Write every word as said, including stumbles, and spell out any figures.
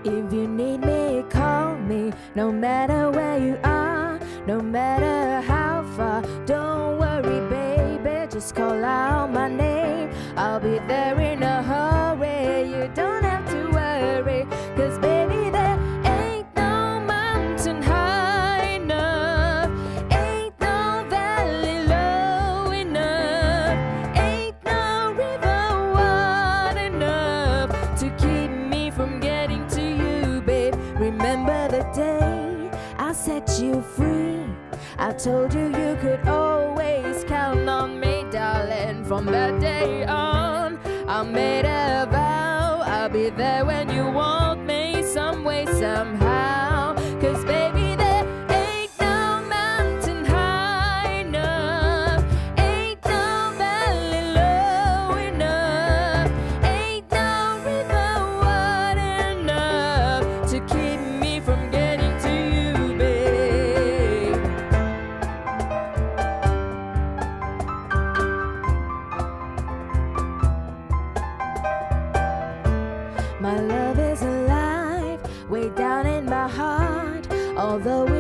If you need me, call me. No matter where you are, no matter how far. Don't worry, baby, just call out my name. I'll be there in a hurry. You don't have to worry, 'cause baby, there ain't no mountain high enough, ain't no valley low enough, ain't no river wide enough to keep me from getting to you, babe. Remember the day I set you free? I told you you could always count on me, darling. From that day on, I made a vow I'll be there when you want me, some way, somehow. 'Cause baby, there ain't no mountain high enough, ain't no valley low enough, ain't no river wide enough to keep me from getting to you, babe. My love is alive, way down in my heart. Although